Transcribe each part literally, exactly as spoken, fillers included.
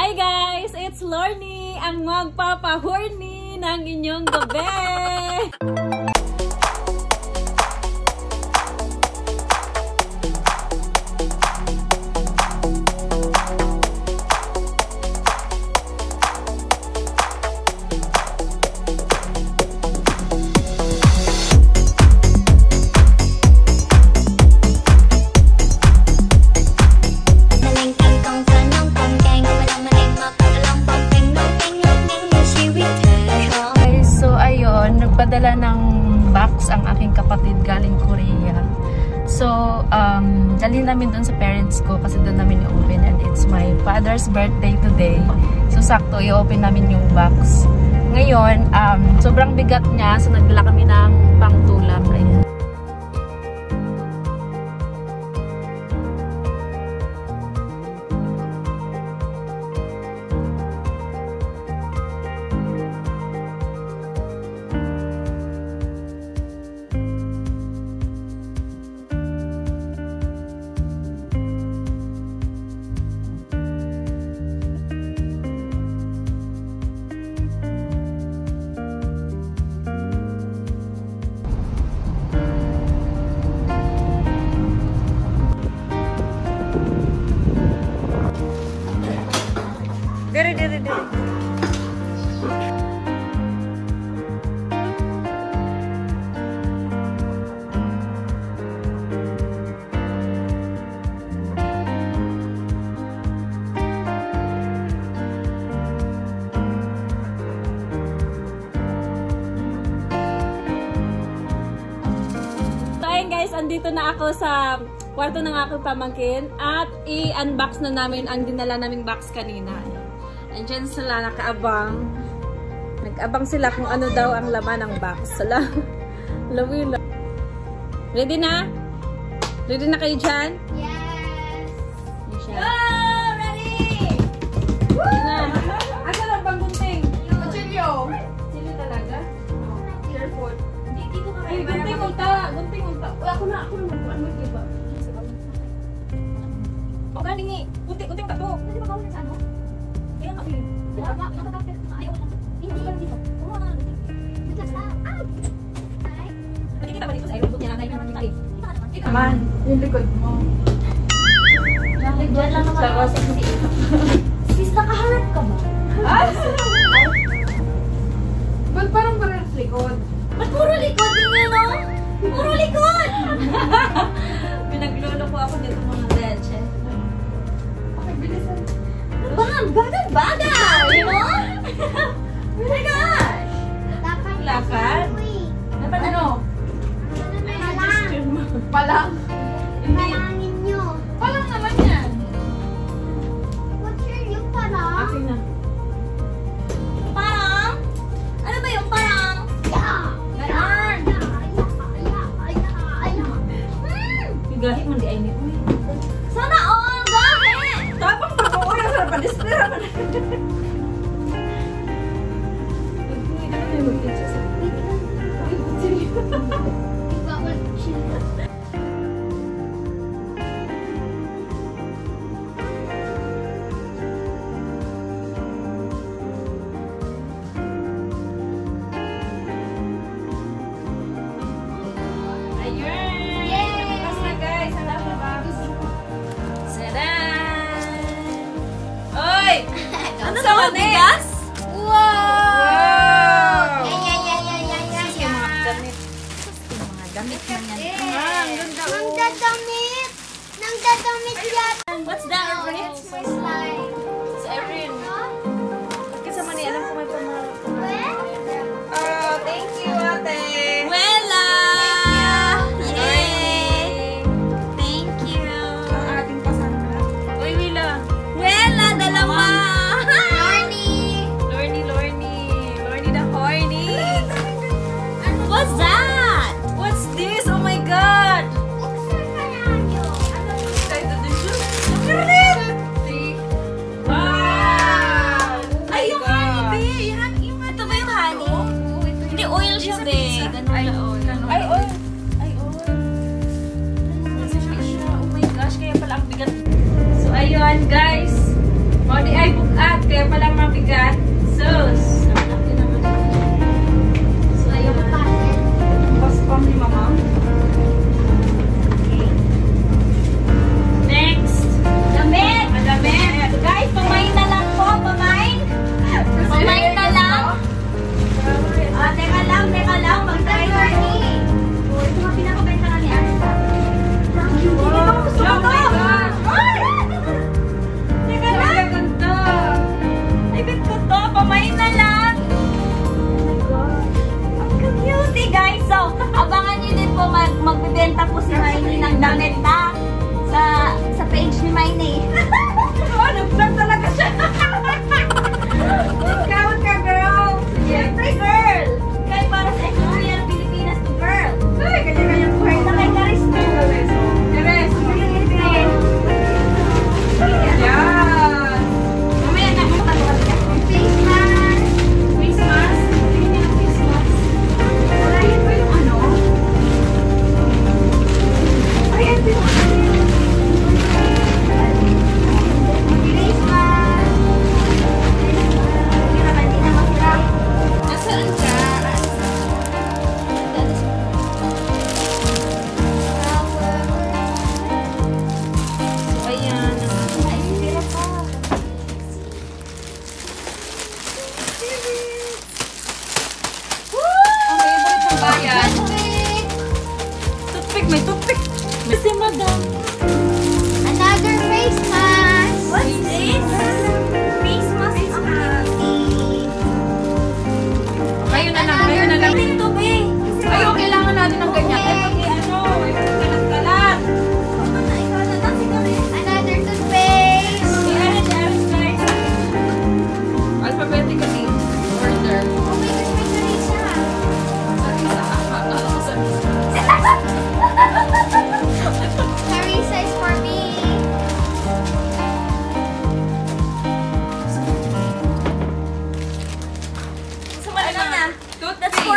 Hi guys! It's Lorny, ang magpapahorny ng inyong gabi! Nagpadala ng box ang aking kapatid galing Korea. So, um, dali namin dun sa parents ko kasi doon namin i-open and it's my father's birthday today. So, sakto i-open namin yung box. Ngayon, um, sobrang bigat niya. So, nagdala kami ng pangtulam. Ayan. Dere, dere, dere. So, ayun guys, andito na ako sa kwarto ng aking pamangkin at i-unbox na namin ang dinala naming box kanina. Andiyan sila nakaabang. Nag-abang sila kung ano daw ang laman ng box. Sala. Lawila. Ready na? Ready na kayo dyan? Yes! Go! Ready! Woo! Na. Asa lang bang gunting? Chilyo. Chilyo talaga? Careful. Dito ka kayo. Gunting unta. Gunting unta. Ako na. Ako na magpuan mo iba. O galing eh. Gunting. Gunting ka to. Hindi ba kawin sa ano? Kaya nga, eh. Nakatapit. Ayaw ko lang. Hindi ka dito. Oo, nga. Dito sa... Ah! Nakikita ba dito sa aerobook niya? Dahil naman kita eh. Man, yung likod mo. Diyan lang naman ako. Sis, nakaharap ka ba? Ah! Ba't parang parang likod? Ba't puro likod ninyo, no? Puro likod! Pinaglolo ko ako dito mga leche. Okay, bilisan. Bang! Bagay-bagay! You know? Oh my gosh! Dapat Lakad? Dapat ano? Palang. Palangin nyo. Palang naman yan. What's your new parang? Akin na. Parang? Ano ba yung parang? Yeah! Ganon. Gahi mo di ay ni uy. Sana all! Gahi! Tapang pag-uwi ang sarap pa-display naman. Ano sa bigas? Wow! Wow! Yan, yan, yan, yan, yan, yan, Yung mga yan. damit. Yung mga damit na yan. Ah, ang ganda. Nang dadamit! Nang dadamit yan! What's that, Erin? It's my slime. It's Erin. Kasi man alam ko may pamahal. Oh, thank you, ate. Wella! Yay! Thank you. Ang ating pasanta. Uy, Willa. Wella, dalawa! Lorny! Lorny, Lorny. Lorny the horny. What's that? What's this? Oh my God! Buksan ka na yun. Excited din siya. Look at it! See? Wow! Ay, yung God. honey, babe. Yung, yung, ito ba yung honey? Hindi, oil siya, babe. Ganun Ay, na oil. Ay, oil. Ay, oil. Oh my gosh, kaya pala ang bigat. So, ayun, guys. Modi ay bukat.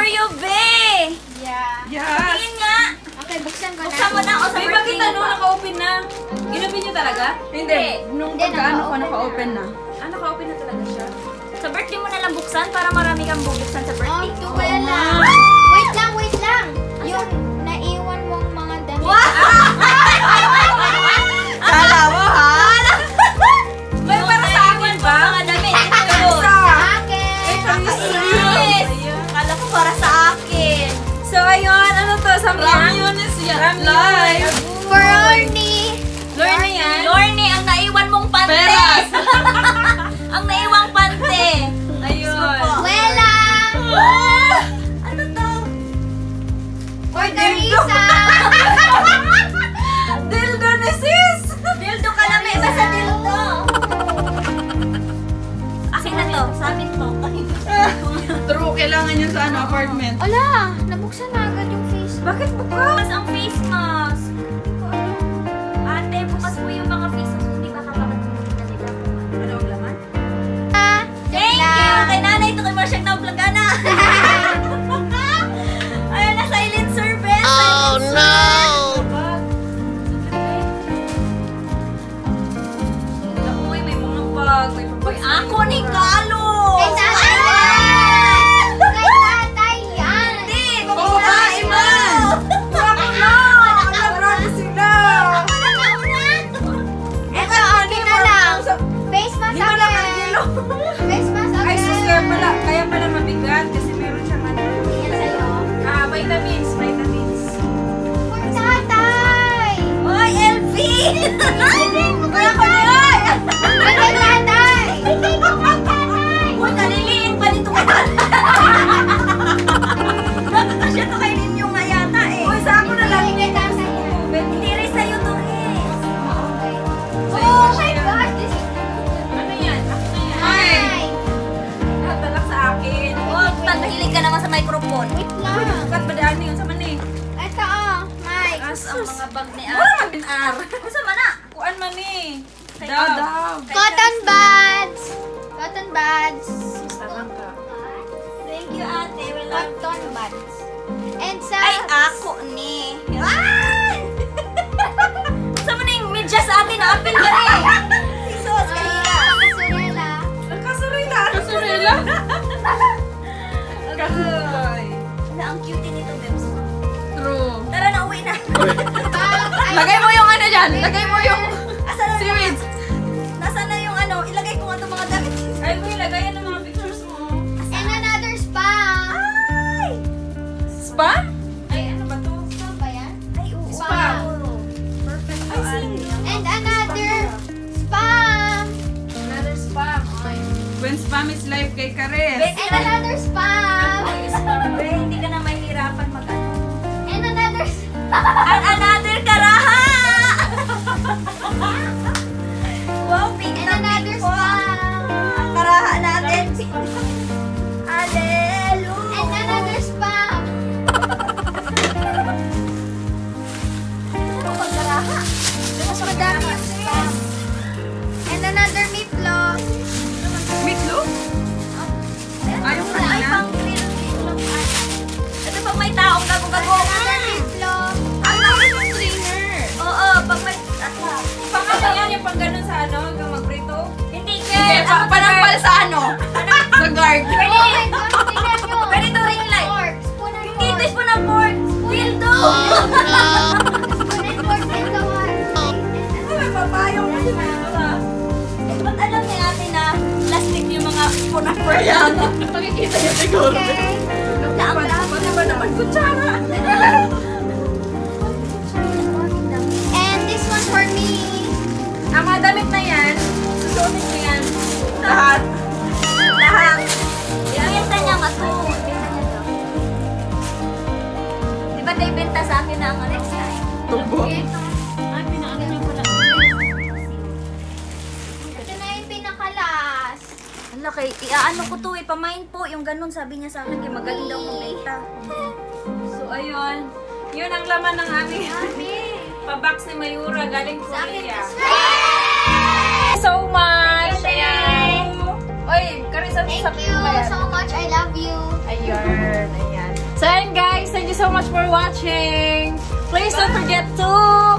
for you, be! Yeah. Yes. Tingin nga! Okay, buksan ko na. Buksan mo na ako sa May birthday bakit ano, mo. naka-open na? Ginapin niyo talaga? Hindi. Nung Hindi, pagkaano ko, naka-open naka-open na. Ah, naka-open na talaga siya. Sa birthday mo na lang buksan para marami kang bubuksan sa Oh, birthday ito mo. kaya lang. Wait lang, wait lang. Yung naiwan mong mga damit. Kala mo, ha? May para sa akin ba? Mga damit. Ito. Sa akin. Yes! Kala ko para sa akin. So, ayun. Ano to? Samyang? Ramyones yan. Ramyun. Live. For Orny. Lorne yan? Lorne, ang naiwan mong pante. Peras. Ang naiwang pante. Ayun. Wela. Ano to? For Teresa. Dildo ni sis! Dildo ka lang, may basta dildo. Akin na to, sa amin to. True, kailangan yun sa ano, apartment. Ala, nabuksan na agad yung face. Bakit bukas? Bukas ang face mask. Ate, bukas mo yung mga face mask. Hindi ka kakakatulog na nila. Ano ang laman? Ah, Thank you! Kay nanay, ito kay Marshak na vlogana. Ayun na, silent service. Oh no! Uy, may mga bag, may Uy, pabag. ako ni Kalo! Kay tatay yan! Kay tatay yan! Hindi! Oo, Kukuhain mo! Ako na! Alabrado sila! Ito, okay na lang. Face mask Di ba agad. nakakilo? Face mask agad. Ay, sus, kaya pala, kaya pala mabigat kasi meron siyang ano. Yan sa'yo. Ah, vitamins, vitamins. For tatay! Oy, L V! Wala ko na yun! Ay, kay tatay! Bigay ko kay tatay! Uy, kaliliin pa nito ka. Nakakasya to kay ninyo nga yata eh. Uy, sa ako na lang. Bigay kay tatay yan. Hindi rin sa'yo to eh. Okay. So, Oh yun my siya. God! This is... Ano yan? Ako na yan. Hi! Lahat na lang sa akin. Oh, taghilig ka naman sa microphone. Wait lang. Ba't ba daan yun? Sa mani? Ito oh, Mike. As ang mga bag ni Wala Ate. man din ar. Kung sama na? Kuan man eh. Kay Daw. Daw. Cotton buds! Cotton buds! Sarang ka. Thank you, ate. We love Cotton buds. And sa... Ay, ako ni. Ay! Sama na yung medyas sa atin na apil ka rin. Jesus, kahila. Kasurela. Kasurila. Kasurila. Agoy. Wala, ang cute nito, Bebs. True. Tara na, uwi na. Lagay mo yung ano dyan. Lagay mo yung Asan na seaweed. Nasaan na yung ano? Ilagay ko nga itong mga damit. Ay, mo ilagayan ng mga pictures mo. And another spa. Ay! Spa? Ay, ano ba to? Spa ba yan? Ay, oo. Spa. Perfect. Ay, sino? And another spa. Another spam. Ay. When spam is life kay Kares. And another spa. Be, hindi ka na mahihirapan mag-ano. And another spa. And another karaha! Wow, pink And na another pink po. spa. Ang karaha natin. Alelu! And another spa. Ano pag karaha? Mas madami yung spa. And another meatloaf. Meatloaf? Ayaw ko Ay, na. pang grill meatloaf. Ay. Ito pag may taong gagong-gago. Another meatloaf. Ang dami yung trainer. Oo, pag may... Ata. Pang ano yan? Yung pang ganun sa ano? Hanggang magprito? Hindi, Hindi, girl. pa panampal sa ano? Sa guard. Pwede, Oh my God, tingnan nyo. pwede to ring light. Fork. Spoon and Hindi, ito fork. is po na pork. Dildo! Spoon and fork and the one. Ay, papayong kasi wala. Ba't alam ni ate na plastic yung mga punapur Ayan. Makikita niyo siguro. Okay. na ang dami. Pati ba naman kutsara? And this one for me. Ang mga damit na yan, susuotin ko yan. Lahat. Lahat. Ibenta niya nga to. Ibenta niya to. Di ba tayo benta sa akin na ang next time? Tubo. Ay, pinaano niya pala. Ito na yung pinakalas. Hala, kay, iaano ko to eh, pamain po. Yung ganun sabi niya sa akin, kay magaling daw magbenta. So, ayun. Yun ang laman ng aming pabox ni Mayura galing Sa akin, Korea. this So much! Thank you, Ayan. Oy, Karisa, Thank sabi you mo ba yan? so much. I love you. Ayun, ayan. So, and guys, thank you so much for watching. Please don't forget to